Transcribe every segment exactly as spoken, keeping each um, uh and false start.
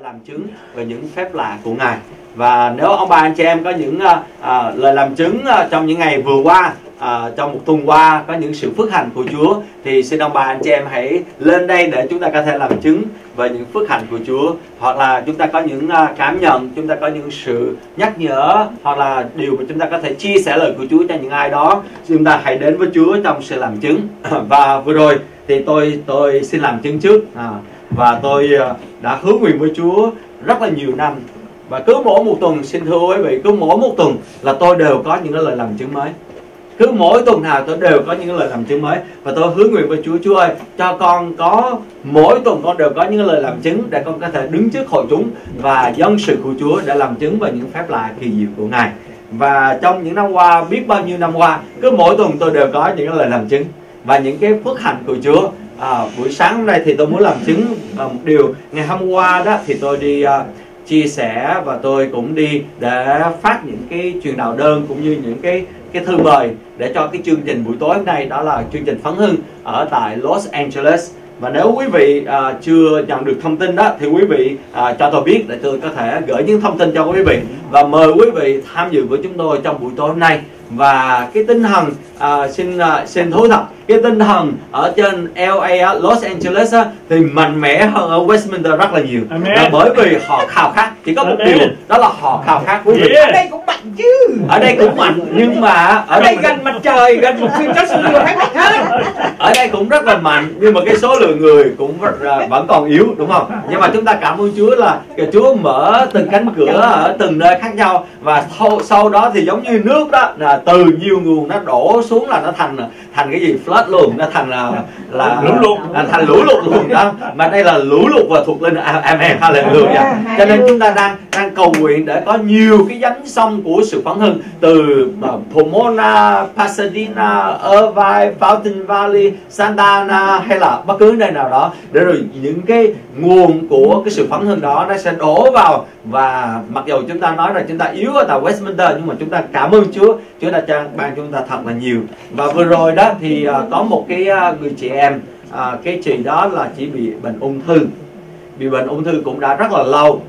làm chứng về những phép lạ của Ngài. Và nếu ông bà anh chị em có những uh, uh, lời làm chứng uh, trong những ngày vừa qua, uh, trong một tuần qua có những sự phước hạnh của Chúa, thì xin ông bà anh chị em hãy lên đây để chúng ta có thể làm chứng về những phước hạnh của Chúa. Hoặc là chúng ta có những uh, cảm nhận, chúng ta có những sự nhắc nhở, hoặc là điều mà chúng ta có thể chia sẻ lời của Chúa cho những ai đó, chúng ta hãy đến với Chúa trong sự làm chứng. Và vừa rồi thì tôi tôi xin làm chứng trước, à, và tôi uh, đã hứa nguyện với Chúa rất là nhiều năm. Và cứ mỗi một tuần, xin thưa quý vị, cứ mỗi một tuần là tôi đều có những cái lời làm chứng mới. Cứ mỗi tuần nào tôi đều có những lời làm chứng mới. Và tôi hứa nguyện với Chúa, Chúa ơi, cho con có mỗi tuần con đều có những lời làm chứng để con có thể đứng trước hội chúng và dân sự của Chúa để làm chứng về những phép lạ kỳ diệu của Ngài. Và trong những năm qua, biết bao nhiêu năm qua, cứ mỗi tuần tôi đều có những lời làm chứng và những cái phước hạnh của Chúa. À, buổi sáng hôm nay thì tôi muốn làm chứng à, một điều. Ngày hôm qua đó thì tôi đi à, chia sẻ và tôi cũng đi để phát những cái truyền đạo đơn cũng như những cái cái thư mời để cho cái chương trình buổi tối hôm nay, đó là chương trình Phấn Hưng ở tại Los Angeles. Và nếu quý vị à, chưa nhận được thông tin đó thì quý vị à, cho tôi biết để tôi có thể gửi những thông tin cho quý vị và mời quý vị tham dự với chúng tôi trong buổi tối hôm nay. Và cái tinh thần à, xin à, xin thú thật, cái tinh thần ở trên L A, Los Angeles á, thì mạnh mẽ hơn ở Westminster rất là nhiều. Là bởi vì họ khao khát, chỉ có một điều đó là họ khao khát quý vị. Ở đây cũng mạnh chứ. Ở đây cũng mạnh, nhưng mà ở, ở đây gần mặt trời, gần một phiên chất sự nhiều khách hơn. Ở đây cũng rất là mạnh, nhưng mà cái số lượng người cũng vẫn còn yếu, đúng không? Nhưng mà chúng ta cảm ơn Chúa là Chúa mở từng cánh cửa ở từng nơi khác nhau, và sau đó thì giống như nước đó, là từ nhiều nguồn nó đổ xuống là nó thành thành cái gì flood luôn, nó thành là là lũ lụt, là thành lũ lụt luôn đó. Mà đây là lũ lụt và thuộc linh, amen, hallelujah. Cho nên chúng ta đang đang cầu nguyện để có nhiều cái nhánh sông của sự phấn hưng từ uh, Pomona, Pasadena, Irvine, Fountain Valley, Santa Ana hay là bất cứ nơi nào đó, để rồi những cái nguồn của cái sự phấn hưng đó nó sẽ đổ vào. Và mặc dù chúng ta nói rằng chúng ta yếu ở tại Westminster, nhưng mà chúng ta cảm ơn Chúa, Chúa đã cho ban chúng ta thật là nhiều. Và vừa rồi đó thì uh, có một cái uh, người chị em, uh, cái chị đó là chỉ bị bệnh ung thư, bị bệnh ung thư cũng đã rất là lâu,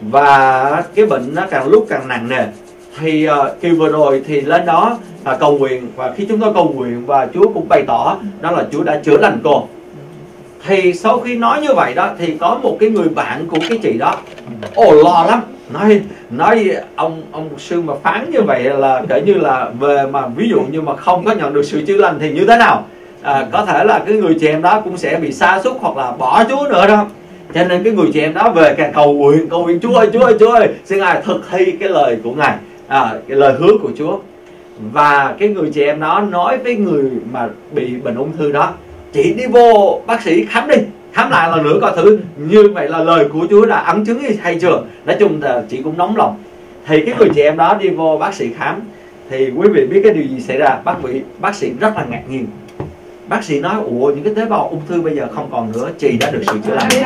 và cái bệnh nó càng lúc càng nặng nề. Thì uh, khi vừa rồi thì lên đó uh, cầu nguyện, và khi chúng tôi cầu nguyện và Chúa cũng bày tỏ đó là Chúa đã chữa lành cô. Thì sau khi nói như vậy đó thì có một cái người bạn của cái chị đó, ồ lo lắm, nói nói ông ông mục sư mà phán như vậy là kể như là về mà ví dụ như mà không có nhận được sự chữa lành thì như thế nào, à, có thể là cái người chị em đó cũng sẽ bị sa sút hoặc là bỏ Chúa nữa đó. Cho nên cái người chị em đó về càng cầu nguyện, cầu nguyện Chúa ơi, Chúa ơi, Chúa ơi, xin Ngài thực thi cái lời của Ngài, à, cái lời hứa của Chúa. Và cái người chị em đó nói với người mà bị bệnh ung thư đó, chị đi vô bác sĩ khám đi, khám lại lần nữa coi thử như vậy là lời của Chúa đã ấn chứng hay chưa. Nói chung là chị cũng nóng lòng. Thì cái người chị em đó đi vô bác sĩ khám, thì quý vị biết cái điều gì xảy ra? Bác vị bác sĩ rất là ngạc nhiên. Bác sĩ nói ủa, những cái tế bào ung thư bây giờ không còn nữa, chị đã được sự chữa lành.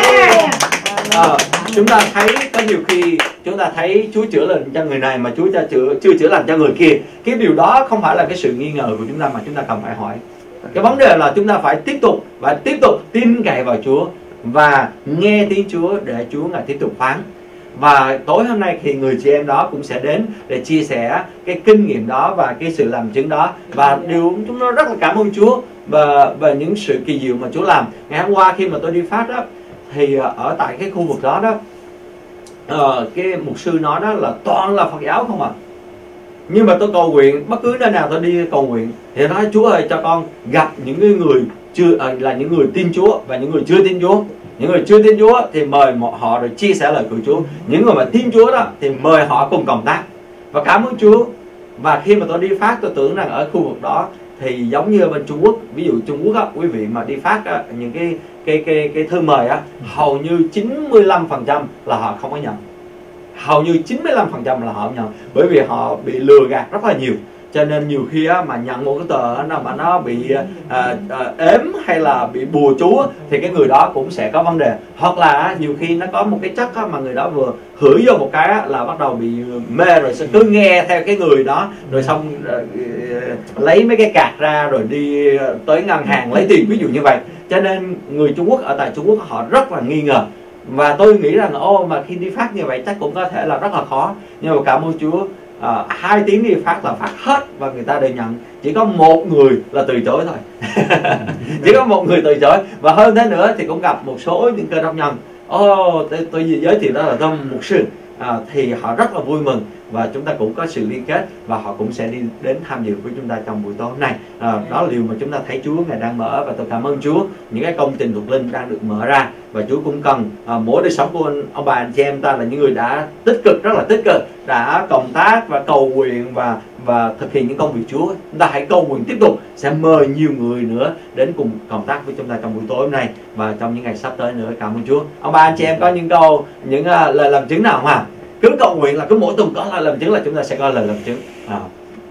À, chúng ta thấy có nhiều khi chúng ta thấy Chúa chữa lành cho người này mà Chúa chưa chữa chưa chữa lành cho người kia. Cái điều đó không phải là cái sự nghi ngờ của chúng ta, mà chúng ta cần phải hỏi. Cái vấn đề là chúng ta phải tiếp tục và tiếp tục tin cậy vào Chúa và nghe tiếng Chúa để Chúa Ngài tiếp tục phán. Và tối hôm nay thì người chị em đó cũng sẽ đến để chia sẻ cái kinh nghiệm đó và cái sự làm chứng đó. Và điều chúng nó rất là cảm ơn Chúa và, và những sự kỳ diệu mà Chúa làm. Ngày hôm qua khi mà tôi đi phát đó, thì ở tại cái khu vực đó đó, uh, cái mục sư nói đó là toàn là Phật giáo không à. Nhưng mà tôi cầu nguyện, bất cứ nơi nào tôi đi cầu nguyện thì nói Chúa ơi cho con gặp những người chưa uh, là những người tin Chúa và những người chưa tin Chúa. Những người chưa tin Chúa thì mời họ rồi chia sẻ lời của Chúa. Những người mà tin Chúa đó thì mời họ cùng cộng tác. Và cảm ơn Chúa. Và khi mà tôi đi phát, tôi tưởng rằng ở khu vực đó thì giống như bên Trung Quốc, ví dụ Trung Quốc á, quý vị mà đi phát á, những cái cái cái cái thư mời á, hầu như chín mươi lăm phần trăm là họ không có nhận. Hầu như chín mươi lăm phần trăm là họ không nhận, bởi vì họ bị lừa gạt rất là nhiều. Cho nên nhiều khi á, mà nhận một cái tờ nào mà nó bị à, à, ếm hay là bị bùa chú thì cái người đó cũng sẽ có vấn đề. Hoặc là nhiều khi nó có một cái chất á, mà người đó vừa hửi vô một cái á, là bắt đầu bị mê rồi, sẽ cứ nghe theo cái người đó, rồi xong rồi, lấy mấy cái card ra rồi đi tới ngân hàng lấy tiền, ví dụ như vậy. Cho nên người Trung Quốc ở tại Trung Quốc họ rất là nghi ngờ. Và tôi nghĩ rằng ô mà khi đi phát như vậy chắc cũng có thể là rất là khó. Nhưng mà cảm ơn Chúa, à, hai tiếng đi phát là phát hết và người ta đều nhận. Chỉ có một người là từ chối thôi. Chỉ có một người từ chối. Và hơn thế nữa thì cũng gặp một số những cơ đốc nhân, ô tôi, tôi giới thiệu đó là tôi mục sư, à, thì họ rất là vui mừng. Và chúng ta cũng có sự liên kết và họ cũng sẽ đi đến tham dự với chúng ta trong buổi tối hôm nay. À, đó là điều mà chúng ta thấy Chúa Ngài đang mở, và tôi cảm ơn Chúa những cái công trình thuộc linh đang được mở ra. Và Chúa cũng cần à, mỗi đời sống của anh, ông bà anh chị em ta là những người đã tích cực, rất là tích cực, đã cộng tác và cầu nguyện và và thực hiện những công việc Chúa. Chúng ta hãy cầu nguyện tiếp tục, sẽ mời nhiều người nữa đến cùng cộng tác với chúng ta trong buổi tối hôm nay và trong những ngày sắp tới nữa. Cảm ơn Chúa. Ông bà anh chị em có những câu, những uh, lời làm chứng nào không hả? Cứ cầu nguyện là cứ mỗi tuần có lời làm chứng là chúng ta sẽ có lời làm chứng. À.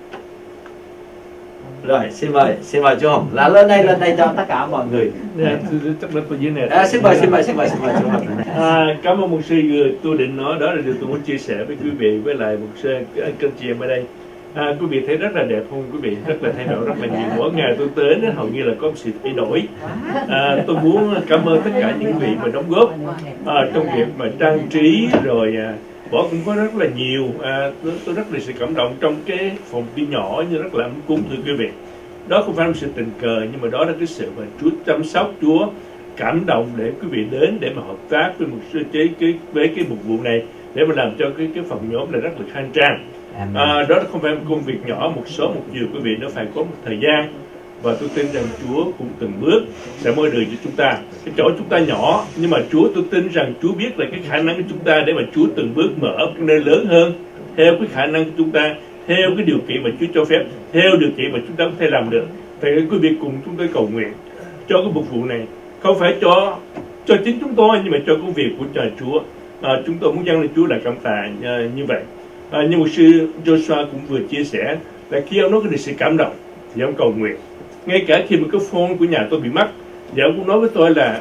Rồi xin mời, xin mời chú Hồng là lên đây, lên đây cho tất cả mọi người. Yeah, chắc là tôi dưới này. À, xin mời, xin mời, xin mời, xin mời chú Hồng. À, cảm ơn mục sư. Tôi định nói đó là điều tôi muốn chia sẻ với quý vị, với lại mục sư, anh chị em ở đây. À, quý vị thấy rất là đẹp không quý vị? Rất là thay đổi rất là nhiều. Mỗi ngày tôi tới nó hầu như là có một sự thay đổi. À, tôi muốn cảm ơn tất cả những vị mà đóng góp à, trong việc mà trang trí rồi à, bỏ cũng có rất là nhiều. À, tôi, tôi rất là sự cảm động trong cái phòng đi nhỏ nhưng rất là ấm cúng thưa quý vị. Đó không phải là một sự tình cờ, nhưng mà đó là cái sự mà Chúa chăm sóc, Chúa cảm động để quý vị đến để mà hợp tác với một sư chế cái với cái mục vụ này để mà làm cho cái cái phòng nhóm này rất là khang trang. À, đó không phải một công việc nhỏ, một số một chiều quý vị, nó phải có một thời gian, và tôi tin rằng Chúa cũng từng bước sẽ mở đường cho chúng ta. Cái chỗ chúng ta nhỏ, nhưng mà Chúa, tôi tin rằng Chúa biết là cái khả năng của chúng ta để mà Chúa từng bước mở cái nơi lớn hơn theo cái khả năng của chúng ta, theo cái điều kiện mà Chúa cho phép, theo điều kiện mà chúng ta có thể làm được. Vậy quý vị cùng chúng tôi cầu nguyện cho cái mục vụ này, không phải cho cho chính chúng tôi, nhưng mà cho công việc của trời Chúa. À, chúng tôi muốn dâng lên Chúa là cảm tạ uh, như vậy. À, như một sư Joshua cũng vừa chia sẻ là khi ông nói cái sự cảm động thì ông cầu nguyện. Ngay cả khi một cái phone của nhà tôi bị mất, thì ông cũng nói với tôi là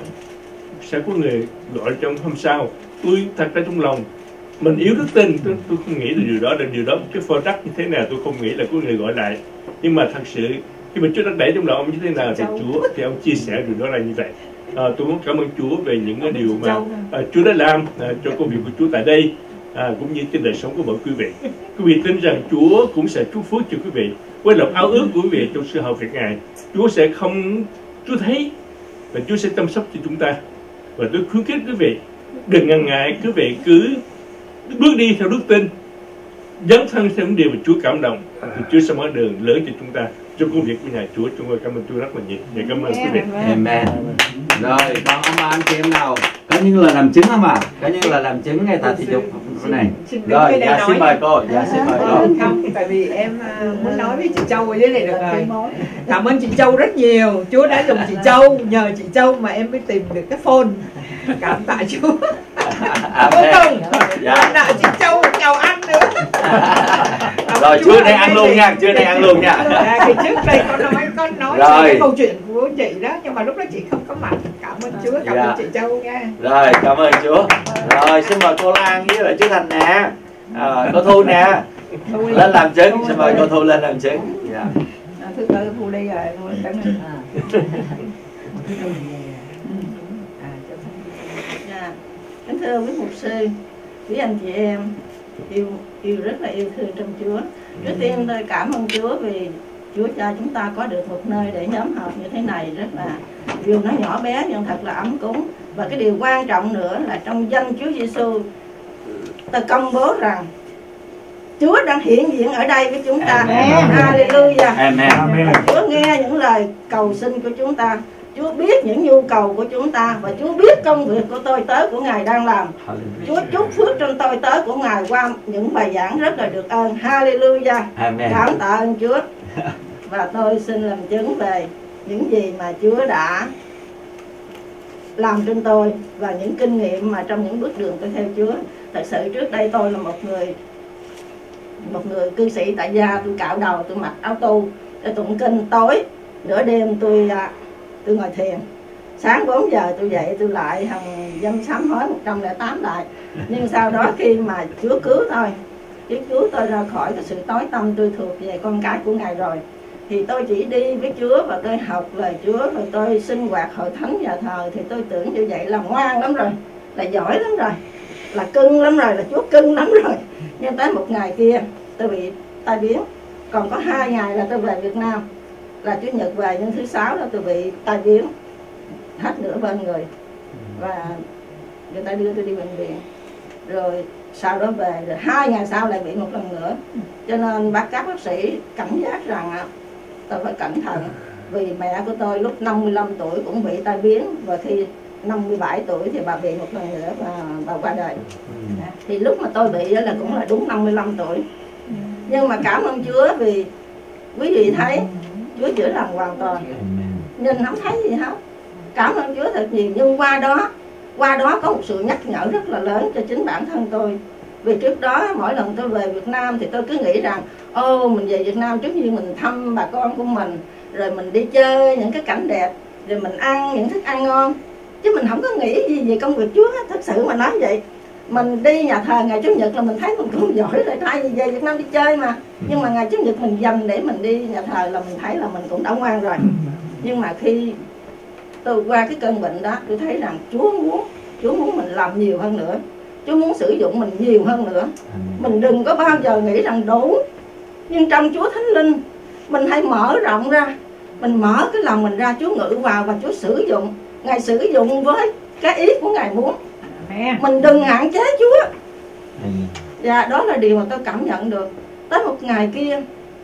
sẽ có người gọi trong hôm sau. Tôi thật ra trong lòng mình yếu đức tin, tôi, tôi không nghĩ là điều đó là điều đó cái phone đắt như thế nào, tôi không nghĩ là có người gọi lại. Nhưng mà thật sự khi mà Chúa đã đẩy trong lòng ông như thế nào thì Chúa thì ông chia sẻ điều đó là như vậy. À, tôi muốn cảm ơn Chúa về những cái điều mà à, Chúa đã làm à, cho công việc của Chúa tại đây. À, cũng như trên đời sống của mọi quý vị. Quý vị tin rằng Chúa cũng sẽ chúc phước cho quý vị với lòng ao ước của quý vị trong sự hầu việc Ngài. Chúa sẽ không, Chúa thấy và Chúa sẽ chăm sóc cho chúng ta. Và tôi khuyến khích quý vị đừng ngần ngại, quý vị cứ bước đi theo đức tin, dấn thân theo những điều mà Chúa cảm động, thì Chúa sẽ mở đường lớn cho chúng ta trong công việc của nhà Chúa. Chúng tôi cảm ơn Chúa rất là nhiều. Và cảm ơn quý vị. Amen. Rồi, còn ông bà anh chị em nào có những lời làm chứng không ạ? À? Có những lời làm chứng ngay tại thị trục này. Rồi, dạ xin mời cô. Dạ xin mời cô. Không, tại vì em muốn nói với chị Châu ở dưới này được rồi. Cảm ơn chị Châu rất nhiều. Chúa đã dùng chị Châu, nhờ chị Châu mà em mới tìm được cái phone. Cảm tạ Chúa. Cuối cùng, dạ. Nợ chị Châu chào ăn nữa. Rồi, chưa đây ăn luôn nha, chưa đây ăn luôn nha. À, thì trước đây con nói con nói cái câu chuyện của chị đó, nhưng mà lúc đó chị không có mặt. Cảm ơn Chúa, cảm dạ. ơn chị Châu nha. Rồi, cảm ơn Chúa. Rồi, xin mời cô Lan với lại chú Thành nè, à, cô Thu nè, lên làm chứng. Xin mời cô Thu lên làm chứng. Dạ. Thứ tư Thu đi rồi, cảm ơn. Dạ, kính thưa quý mục sư, quý anh chị em yêu yêu rất là yêu thương trong Chúa. Trước tiên tôi cảm ơn Chúa vì Chúa cho chúng ta có được một nơi để nhóm họp như thế này, rất là dù nó nhỏ bé nhưng thật là ấm cúng. Và cái điều quan trọng nữa là trong danh Chúa Giêsu, ta công bố rằng Chúa đang hiện diện ở đây với chúng ta. Amen. Hallelujah. Amen. Chúa nghe những lời cầu xin của chúng ta, Chúa biết những nhu cầu của chúng ta, và Chúa biết công việc của tôi tớ của Ngài đang làm. Chúa chúc phước trong tôi tớ của Ngài qua những bài giảng rất là được ơn. Hallelujah. Amen. Cảm tạ ơn Chúa. Và tôi xin làm chứng về những gì mà Chúa đã làm trên tôi và những kinh nghiệm mà trong những bước đường tôi theo Chúa. Thật sự trước đây tôi là một người một người cư sĩ tại gia, tôi cạo đầu, tôi mặc áo tu, tôi tụng kinh. Tối nửa đêm tôi tôi ngồi thiền, sáng bốn giờ tôi dậy tôi lại hằng dâng sám hối một trăm lẻ tám lại. Nhưng sau đó khi mà Chúa cứu tôi, Chúa cứu tôi ra khỏi cái sự tối tăm, tôi thuộc về con cái của Ngài rồi, thì tôi chỉ đi với Chúa và tôi học lời Chúa, rồi tôi sinh hoạt hội thánh nhà thờ, thì tôi tưởng như vậy là ngoan lắm rồi. là giỏi lắm rồi, là cưng lắm rồi, là Chúa cưng lắm rồi. Nhưng tới một ngày kia tôi bị tai biến, còn có hai ngày là tôi về Việt Nam, là Chủ nhật về, nhưng thứ sáu là tôi bị tai biến hết nửa bên người, và người ta đưa tôi đi bệnh viện. Rồi sau đó về, rồi hai ngày sau lại bị một lần nữa. Cho nên bác các bác sĩ cảnh giác rằng tôi phải cẩn thận, vì mẹ của tôi lúc năm mươi lăm tuổi cũng bị tai biến, và khi năm mươi bảy tuổi thì bà bị một lần nữa và bà qua đời. Thì lúc mà tôi bị là cũng là đúng năm mươi lăm tuổi. Nhưng mà cảm ơn Chúa, vì quý vị thấy Chúa chữa lành hoàn toàn, nhìn không thấy gì hết. Cảm ơn Chúa thật nhiều. Nhưng qua đó qua đó có một sự nhắc nhở rất là lớn cho chính bản thân tôi. Vì trước đó mỗi lần tôi về Việt Nam thì tôi cứ nghĩ rằng ô mình về Việt Nam trước khi mình thăm bà con của mình, rồi mình đi chơi những cái cảnh đẹp, rồi mình ăn những thức ăn ngon, chứ mình không có nghĩ gì về công việc Chúa hết. Thật sự mà nói vậy, mình đi nhà thờ ngày Chủ nhật là mình thấy mình cũng giỏi rồi, thay vì về Việt Nam đi chơi mà. Nhưng mà ngày Chủ nhật mình dành để mình đi nhà thờ là mình thấy là mình cũng đã ngoan rồi. Nhưng mà khi tôi qua cái cơn bệnh đó, tôi thấy rằng Chúa muốn Chúa muốn mình làm nhiều hơn nữa, Chúa muốn sử dụng mình nhiều hơn nữa. Mình đừng có bao giờ nghĩ rằng đủ, nhưng trong Chúa Thánh Linh mình hãy mở rộng ra, mình mở cái lòng mình ra, Chúa ngự vào và Chúa sử dụng. Ngài sử dụng với cái ý của Ngài muốn. Mình đừng hạn chế Chúa. Và đó là điều mà tôi cảm nhận được. Tới một ngày kia,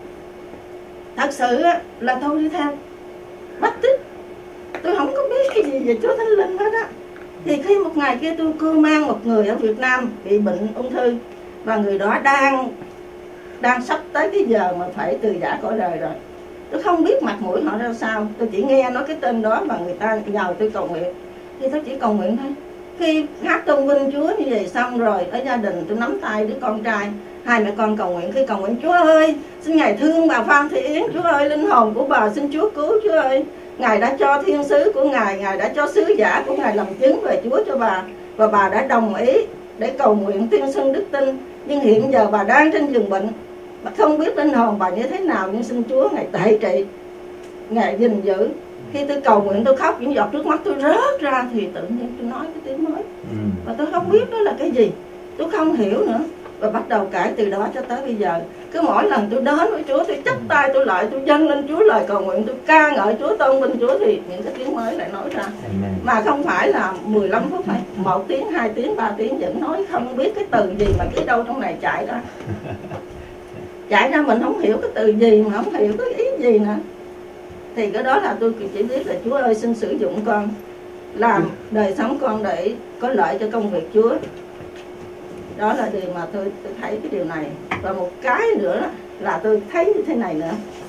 thật sự là tôi đi theo Báp Tít, tôi không có biết cái gì về Chúa Thánh Linh hết á. Thì khi một ngày kia tôi cưu mang một người ở Việt Nam bị bệnh ung thư, và người đó đang đang sắp tới cái giờ mà phải từ giã cõi đời rồi. Tôi không biết mặt mũi họ ra sao, tôi chỉ nghe nói cái tên đó và người ta nhờ tôi cầu nguyện. Thì tôi chỉ cầu nguyện thôi. Khi hát tôn vinh Chúa như vậy xong rồi, ở gia đình tôi nắm tay đứa con trai, hai mẹ con cầu nguyện. Khi cầu nguyện, Chúa ơi xin Ngài thương bà Phan Thị Yến, Chúa ơi linh hồn của bà xin Chúa cứu, Chúa ơi Ngài đã cho thiên sứ của Ngài, Ngài đã cho sứ giả của Ngài làm chứng về Chúa cho bà, và bà đã đồng ý để cầu nguyện tuyên xưng đức tin. Nhưng hiện giờ bà đang trên giường bệnh, bà không biết linh hồn bà như thế nào, nhưng xin Chúa Ngài tẩy trị, Ngài gìn giữ. Khi tôi cầu nguyện tôi khóc, những giọt nước mắt tôi rớt ra, thì tự nhiên tôi nói cái tiếng nói và tôi không biết đó là cái gì, tôi không hiểu nữa. Và bắt đầu kể từ đó cho tới bây giờ, cứ mỗi lần tôi đến với Chúa, tôi chắp tay tôi lại, tôi dâng lên Chúa lời cầu nguyện, tôi ca ngợi Chúa, tôn vinh Chúa, thì những cái tiếng mới lại nói ra. Amen. Mà không phải là mười lăm phút hay một tiếng, hai tiếng, ba tiếng, vẫn nói không biết cái từ gì mà biết đâu trong này chạy ra. Chạy ra mình không hiểu cái từ gì, mà không hiểu cái ý gì nữa. Thì cái đó là tôi chỉ biết là Chúa ơi xin sử dụng con, làm đời sống con để có lợi cho công việc Chúa. Đó là điều mà tôi, tôi thấy cái điều này. Và một cái nữa là tôi thấy như thế này nữa,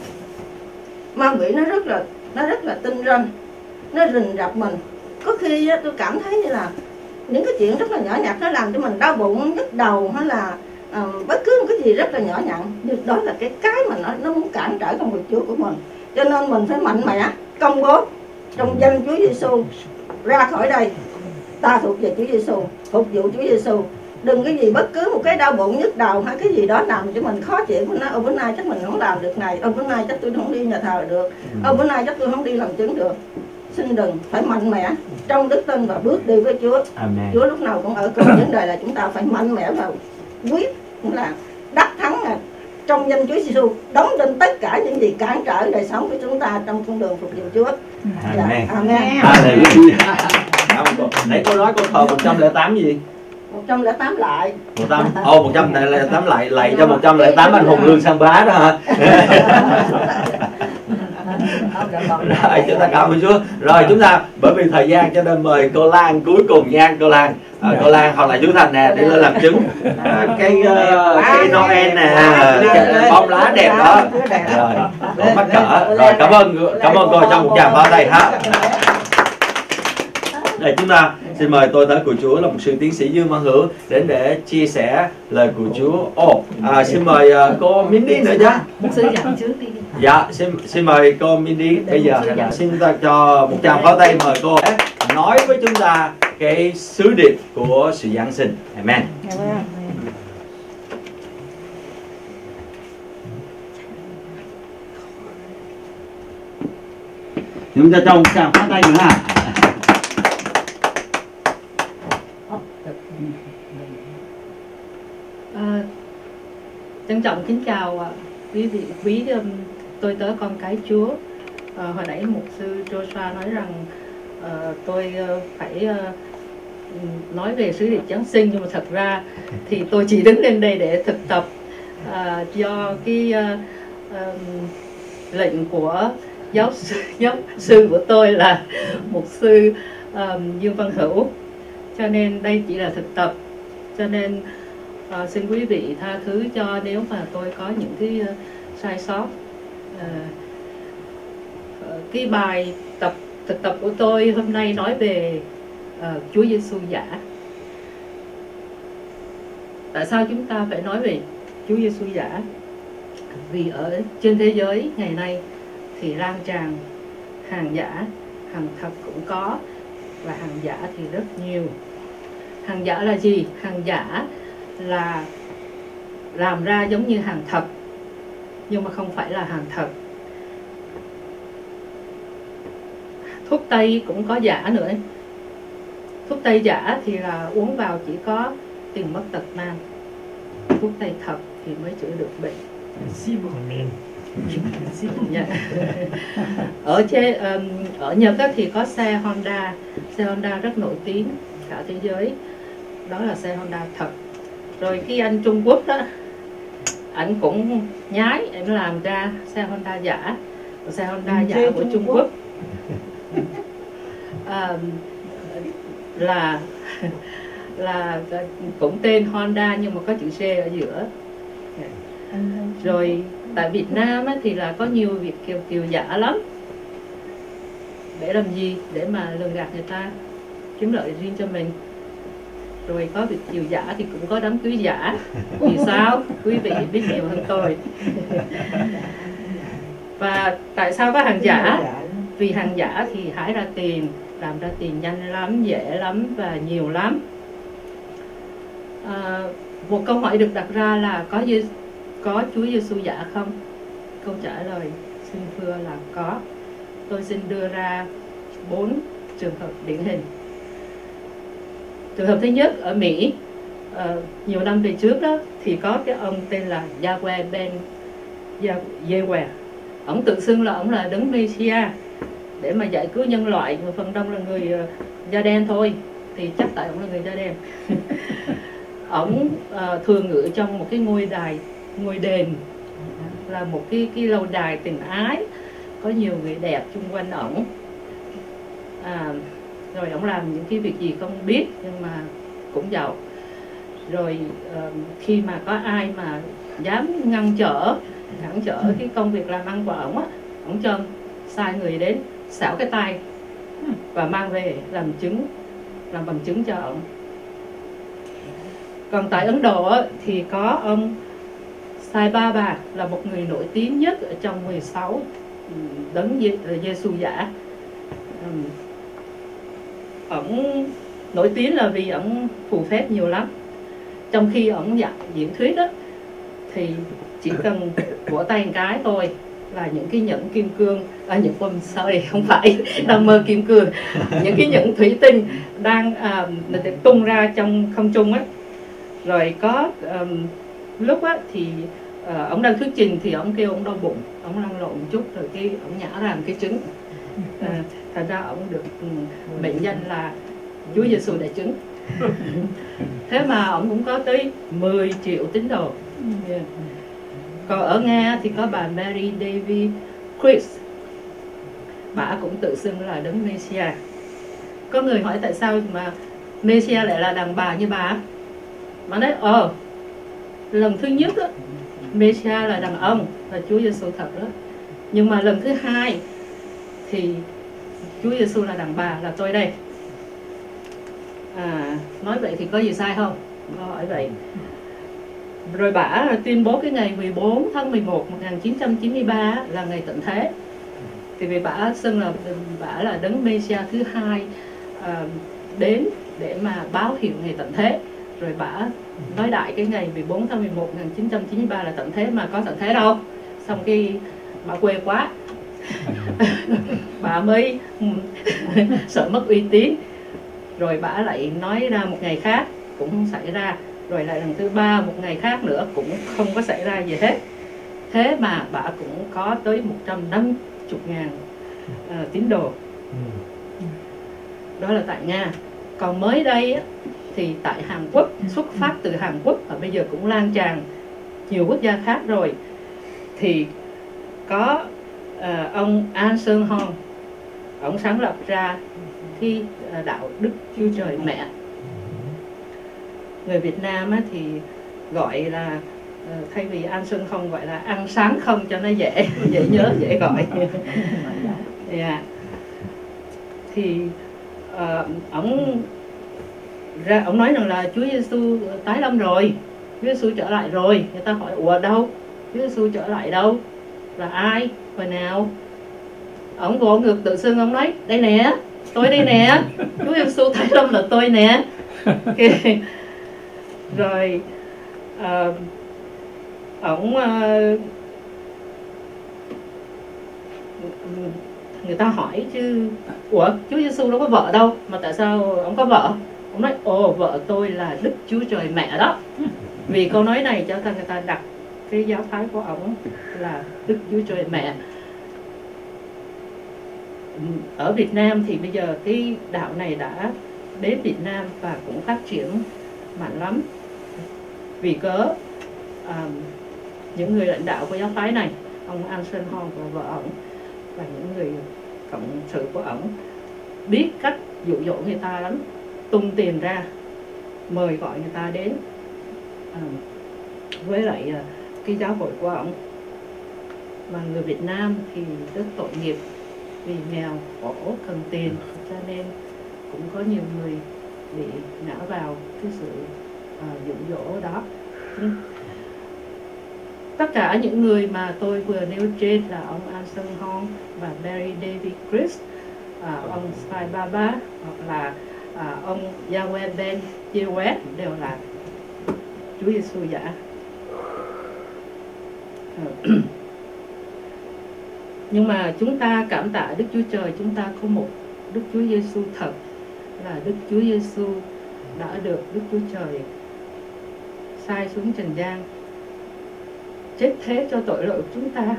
ma quỷ nó rất là nó rất là tinh ranh, nó rình rập mình. Có khi tôi cảm thấy như là những cái chuyện rất là nhỏ nhặt nó làm cho mình đau bụng, nhức đầu, hay là uh, bất cứ một cái gì rất là nhỏ nhặt, nhưng đó là cái cái mà nó nó muốn cản trở công việc Chúa của mình. Cho nên mình phải mạnh mẽ công bố trong danh Chúa Giêsu, ra khỏi đây ta thuộc về Chúa Giêsu, phục vụ Chúa Giêsu. Đừng cái gì bất cứ một cái đau bụng, nhức đầu hay cái gì đó làm cho mình khó chịu. Bữa nay ô bữa nay chắc mình không làm được này, ô bữa nay chắc tôi không đi nhà thờ được, ô bữa nay chắc tôi không đi làm chứng được. Xin đừng, phải mạnh mẽ trong đức tin và bước đi với Chúa. Amen. Chúa lúc nào cũng ở cùng. Vấn đề là chúng ta phải mạnh mẽ và quyết cũng là đắc thắng à, trong danh Chúa Giêsu, đóng đinh tất cả những gì cản trở đời sống của chúng ta trong con đường phục vụ Chúa. Amen. Dạ. Amen. Hallelujah. Nãy cô nói cô thờ một trăm lẻ tám gì? một trăm lẻ tám lại. một trăm ô một trăm lẻ tám lại lạy cho một trăm lẻ tám anh hùng Lương Sang Bá đó hả? Rồi chúng ta cảm ơn Chúa. Rồi chúng ta bởi vì thời gian cho nên mời cô Lan cuối cùng nha cô Lan. À, cô Lan hoặc là chú Thành nè để lên làm chứng à, cái uh, cái Noel nè, cái bông lá đẹp đó. Rồi con mắc cỡ. Rồi cảm ơn cảm ơn cô trong một tràng pháo tay ha. Đây chúng ta xin mời tôi tới của Chúa là một sư tiến sĩ Dương Văn Hữu đến để chia sẻ lời của Chúa. Ồ, oh, à, xin mời uh, cô Mindy nữa chứ. Dạ, xin xin mời cô Mindy bây giờ là xin ta cho một tràng pháo tay mời cô nói với chúng ta cái sứ điệp của sự Giáng sinh. Amen. Chúng ta cho một tràng pháo tay nữa ha. Trân trọng kính chào quý vị quý um, tôi tớ con cái Chúa. Uh, hồi nãy mục sư Joshua nói rằng uh, tôi uh, phải uh, nói về sứ điệp Giáng sinh, nhưng mà thật ra thì tôi chỉ đứng lên đây để thực tập uh, do cái uh, um, lệnh của giáo sư, giáo sư của tôi là mục sư um, Dương Văn Hữu, cho nên đây chỉ là thực tập. Cho nên uh, xin quý vị tha thứ cho nếu mà tôi có những cái uh, sai sót. Uh, cái bài tập thực tập của tôi hôm nay nói về uh, Chúa Giêsu giả. Tại sao chúng ta phải nói về Chúa Giêsu giả? Vì ở trên thế giới ngày nay thì lan tràn hàng giả, hàng thật cũng có, và hàng giả thì rất nhiều. Hàng giả là gì? Hàng giả là làm ra giống như hàng thật, nhưng mà không phải là hàng thật. Thuốc tây cũng có giả nữa. Thuốc tây giả thì là uống vào chỉ có tiền mất tật mang. Thuốc tây thật thì mới chữa được bệnh. Amen. Yeah. Ở trên um, ở Nhật thì có xe Honda, xe Honda rất nổi tiếng cả thế giới. Đó là xe Honda thật. Rồi cái anh Trung Quốc đó, anh cũng nhái, anh làm ra xe Honda giả, xe Honda giả của Trung, Trung Quốc à, là là cũng tên Honda nhưng mà có chữ C ở giữa. Rồi tại Việt Nam á, thì là có nhiều việc kiều kiều giả lắm. Để làm gì? Để mà lường gạt người ta, kiếm lợi riêng cho mình. Rồi có việc kiều giả thì cũng có đám cưới giả. Vì sao? Quý vị biết nhiều hơn tôi. Và tại sao có hàng giả? Vì hàng giả thì hái ra tiền, làm ra tiền nhanh lắm, dễ lắm và nhiều lắm. À, một câu hỏi được đặt ra là có có Chúa Giêsu giả không? Câu trả lời xin thưa là có. Tôi xin đưa ra bốn trường hợp điển hình. Trường hợp thứ nhất, ở Mỹ uh, nhiều năm về trước đó thì có cái ông tên là Yahweh Ben Yahweh. Ông tự xưng là ông là đấng Messiah để mà giải cứu nhân loại, nhưng phần đông là người uh, da đen thôi, thì chắc tại ông là người da đen. Ông uh, thường ngự trong một cái ngôi đài, ngôi đền, là một cái cái lâu đài tình ái, có nhiều người đẹp xung quanh ổng. À, rồi ổng làm những cái việc gì không biết nhưng mà cũng giàu. Rồi uh, khi mà có ai mà dám ngăn trở, cản trở cái công việc làm ăn của ổng á, ổng cho sai người đến xảo cái tay và mang về làm chứng, làm bằng chứng cho ổng. Còn tại Ấn Độ á, thì có ông Sai Baba, là một người nổi tiếng nhất ở trong mười sáu đấng Giêsu giả. Um, ổng nổi tiếng là vì ổng phù phép nhiều lắm. Trong khi ổng diễn thuyết á, thì chỉ cần vỗ tay một cái thôi là những cái nhẫn kim cương, à, những con sorry không phải đang mơ kim cương, những cái nhẫn thủy tinh đang à, tung ra trong không trung á. Rồi có um, lúc á thì uh, ông đang thuyết trình thì ông kêu ông đau bụng, ông lăn lộn một chút rồi cái ông nhả ra một cái trứng. Uh, thành ra ông được um, mệnh danh là Chúa Giêsu đại trứng. Thế mà ông cũng có tới mười triệu tín đồ. Yeah. Còn ở Nga thì có bà Mary David Chris, bà cũng tự xưng là đấng Messiah. Có người hỏi tại sao mà Messiah lại là đàn bà như bà? Mà nói ờ lần thứ nhất á, Messiah là đàn ông, là Chúa Giêsu thật đó. Nhưng mà lần thứ hai thì Chúa Giêsu là đàn bà, là tôi đây. À, nói vậy thì có gì sai không? Có hỏi vậy. Rồi bả tuyên bố cái ngày mười bốn tháng mười một năm một nghìn chín trăm chín mươi ba là ngày tận thế. Thì vì bả xưng là bả là đấng Messiah thứ hai à, đến để mà báo hiệu ngày tận thế. Rồi bả nói đại cái ngày mười bốn tháng mười một năm một nghìn chín trăm chín mươi ba là tận thế, mà có tận thế đâu. Xong khi bà quê quá bà mới sợ mất uy tín. Rồi bả lại nói ra một ngày khác cũng không xảy ra. rồi lại lần thứ ba một ngày khác nữa cũng không có xảy ra gì hết. Thế mà bà cũng có tới một trăm năm mươi ngàn uh, tín đồ. Đó là tại Nga. Còn mới đây á, thì tại Hàn Quốc, xuất phát từ Hàn Quốc và bây giờ cũng lan tràn nhiều quốc gia khác rồi, thì có uh, ông An Sơn Hong, ông sáng lập ra cái uh, đạo Đức Chúa Trời Mẹ. Người Việt Nam á, thì gọi là uh, thay vì An Sơn Hong gọi là ăn sáng không cho nó dễ dễ nhớ, dễ gọi. Yeah. Thì uh, ông ra ông nói rằng là Chúa Giêsu tái lâm rồi, Chúa Giêsu trở lại rồi. Người ta hỏi ủa đâu, Chúa Giêsu trở lại đâu, là ai, hồi nào? Ông vỗ ngược tự xưng, ông nói đây nè, tôi đây nè, Chúa Giêsu tái lâm là tôi nè. Okay. Rồi uh, ông uh, người ta hỏi chứ ủa Chúa Giêsu đâu có vợ đâu mà tại sao ông có vợ? Ông nói ồ, vợ tôi là Đức Chúa Trời Mẹ đó. Vì câu nói này cho nên người ta đặt cái giáo phái của ông là Đức Chúa Trời Mẹ. Ở Việt Nam thì bây giờ cái đạo này đã đến Việt Nam và cũng phát triển mạnh lắm. Vì cớ um, những người lãnh đạo của giáo phái này, ông An Sơn Hong và vợ ổng và những người cộng sự của ổng biết cách dụ dỗ người ta lắm, tung tiền ra mời gọi người ta đến um, với lại uh, cái giáo hội của ổng. Mà người Việt Nam thì rất tội nghiệp vì nghèo khổ cần tiền, cho nên cũng có nhiều người bị ngã vào cái sự uh, dụ dỗ đó. ừ. Tất cả những người mà tôi vừa nêu trên là ông An Sơn Hong và Mary David Chris, uh, ông Sai Baba hoặc là uh, ông Yahweh Ben Yahweh đều là Chúa Giêsu giả. Nhưng mà chúng ta cảm tạ Đức Chúa Trời, chúng ta có một Đức Chúa Giêsu thật, là Đức Chúa Giêsu đã được Đức Chúa Trời sai xuống trần gian chết thế cho tội lỗi của chúng ta.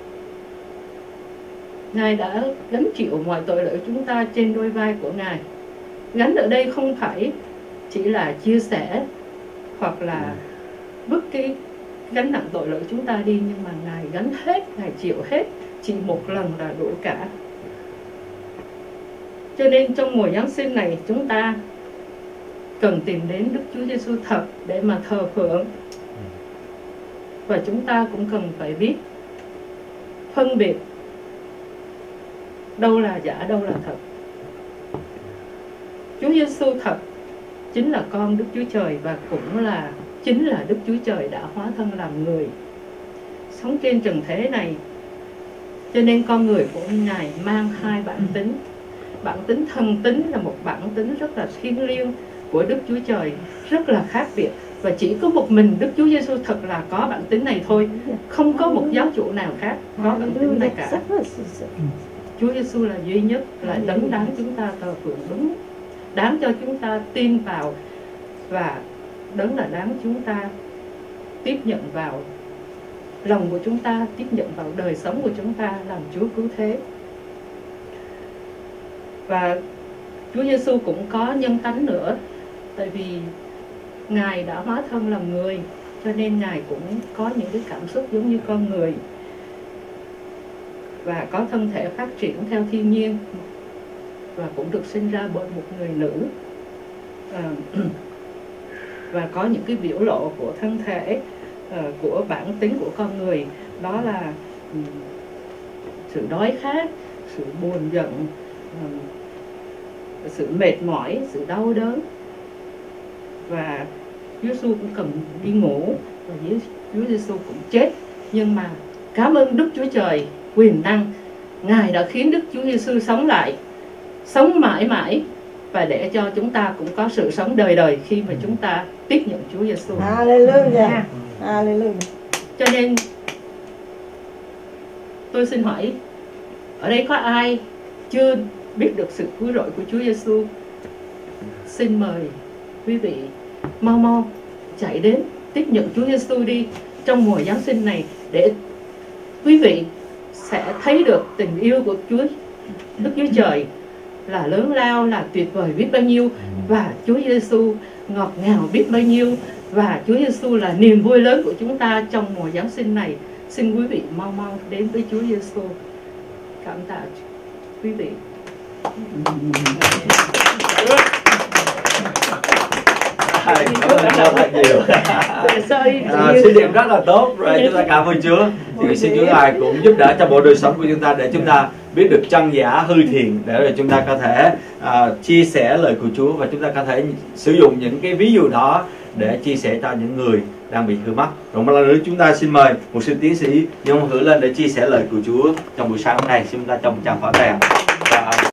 Ngài đã gánh chịu mọi tội lỗi của chúng ta trên đôi vai của Ngài. Gánh ở đây không phải chỉ là chia sẻ hoặc là vứt cái gánh nặng tội lỗi chúng ta đi, nhưng mà Ngài gánh hết, Ngài chịu hết, chỉ một lần là đủ cả. Cho nên trong mùa Giáng sinh này chúng ta cần tìm đến Đức Chúa Giêsu thật để mà thờ phượng. Và chúng ta cũng cần phải biết phân biệt đâu là giả, đâu là thật. Chúa Giêsu thật chính là con Đức Chúa Trời và cũng là chính là Đức Chúa Trời đã hóa thân làm người, sống trên trần thế này. Cho nên con người của Ngài mang hai bản tính. Bản tính thần tính là một bản tính rất là thiêng liêng của Đức Chúa Trời, rất là khác biệt. Và chỉ có một mình Đức Chúa Giêsu thật là có bản tính này thôi, không có một giáo chủ nào khác có bản tính này cả. Chúa Giêsu là duy nhất, là đấng đáng chúng ta thờ phượng đúng, đáng cho chúng ta tin vào, và đấng là đáng chúng ta tiếp nhận vào lòng của chúng ta, tiếp nhận vào đời sống của chúng ta làm Chúa cứu thế. Và Chúa Giêsu cũng có nhân tánh nữa, tại vì Ngài đã hóa thân làm người, cho nên Ngài cũng có những cái cảm xúc giống như con người và có thân thể phát triển theo thiên nhiên, và cũng được sinh ra bởi một người nữ, à, và có những cái biểu lộ của thân thể, uh, của bản tính của con người, đó là um, sự đói khát, sự buồn giận, um, sự mệt mỏi, sự đau đớn. Và Chúa Giêsu cũng cần đi ngủ, và Chúa Giêsu cũng chết. Nhưng mà cảm ơn Đức Chúa Trời quyền năng, Ngài đã khiến Đức Chúa Giêsu sống lại, sống mãi mãi, và để cho chúng ta cũng có sự sống đời đời khi mà chúng ta tiếp nhận Chúa Giêsu. Hallelujah. Hallelujah. Cho nên tôi xin hỏi, ở đây có ai chưa biết được sự cứu rỗi của Chúa Giêsu? Xin mời quý vị mau mau chạy đến tiếp nhận Chúa Giêsu đi trong mùa Giáng sinh này, để quý vị sẽ thấy được tình yêu của Chúa Đức Chúa Trời là lớn lao, là tuyệt vời biết bao nhiêu, và Chúa Giêsu ngọt ngào biết bao nhiêu, và Chúa Giêsu là niềm vui lớn của chúng ta trong mùa Giáng sinh này. Xin quý vị mau mau đến với Chúa Giêsu. Cảm tạ quý vị. Cảm ơn Châu thật nhiều. À, suy niệm rất là tốt rồi, chúng ta cảm ơn Chúa. Thì xin Chúa Ngài cũng giúp đỡ cho bộ đời sống của chúng ta, để chúng ta biết được chân giả hư thiện, để rồi chúng ta có thể à, chia sẻ lời của Chúa, và chúng ta có thể sử dụng những cái ví dụ đó để chia sẻ cho những người đang bị hư mất. Rồi một lần nữa chúng ta xin mời một sư tiến sĩ Nhung Hữu lên để chia sẻ lời của Chúa trong buổi sáng hôm nay. Xin chúng ta trong một tràng pháo tay.